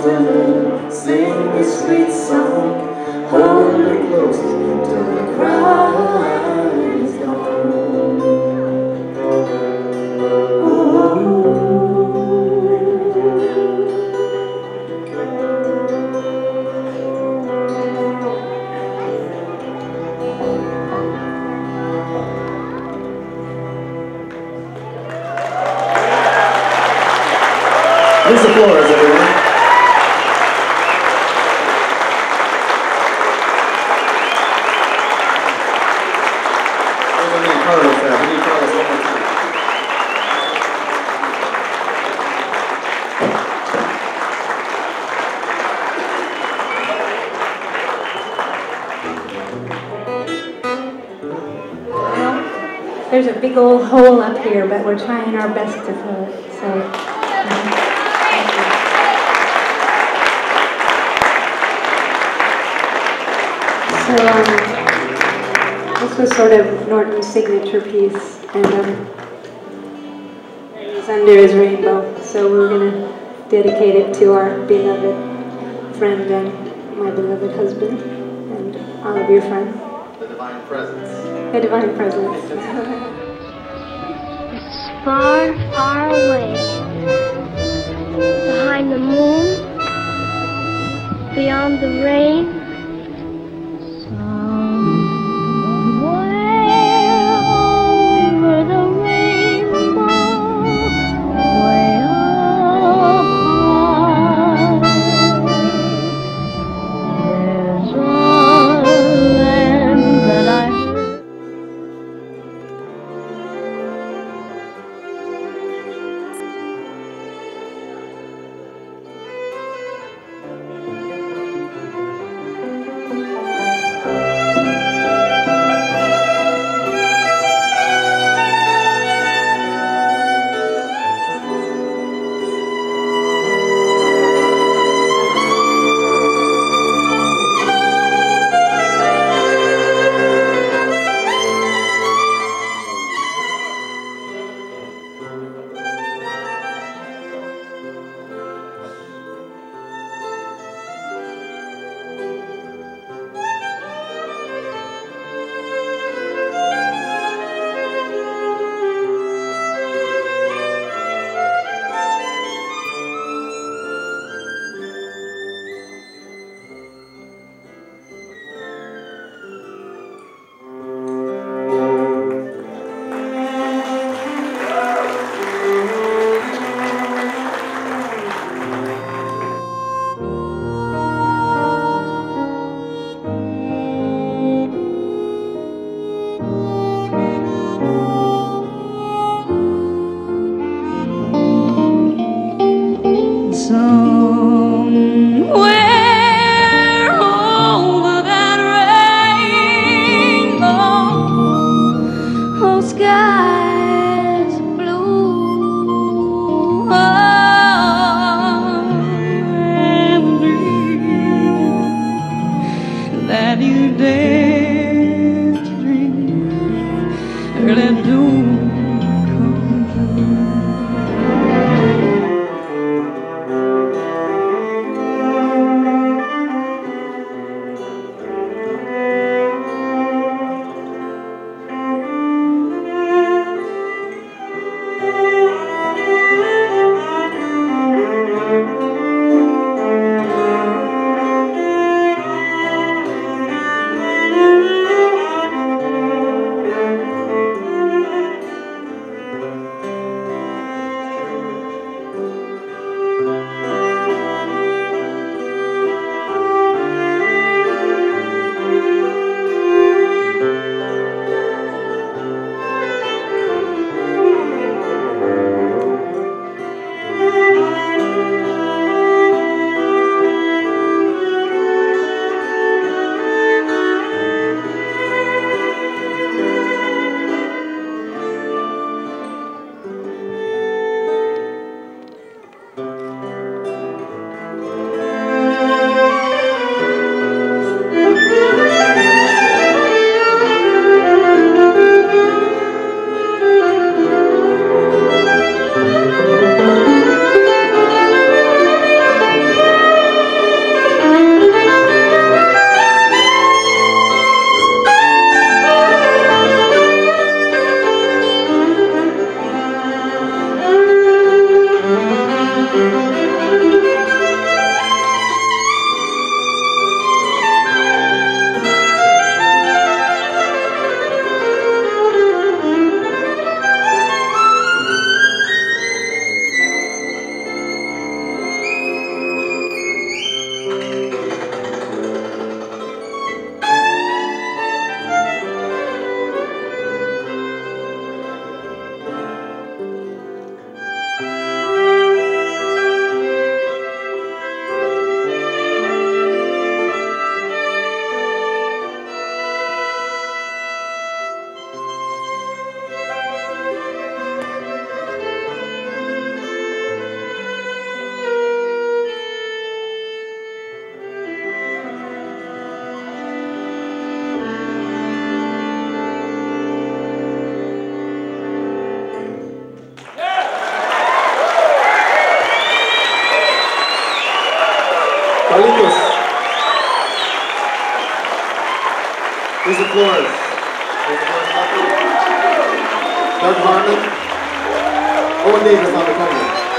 laughter, sing this sweet song, hold her close till the cry is gone. Lisa Flores, everyone. We need Carlos there. We need Carlos one more time. Well, there's a big old hole up here, but we're trying our best to fill it. So. So this was sort of Norton's signature piece, and it's Under His Rainbow. So we're going to dedicate it to our beloved friend and my beloved husband, and all of your friends. The Divine Presence. The Divine Presence. It's far, far away, behind the moon, beyond the rain. Somewhere over that rainbow, oh, skies blue, and dream that you dare to dream, let doom come true. Carlitos. Lisa Flores. Doug Harmon. Owen Davis on the corner.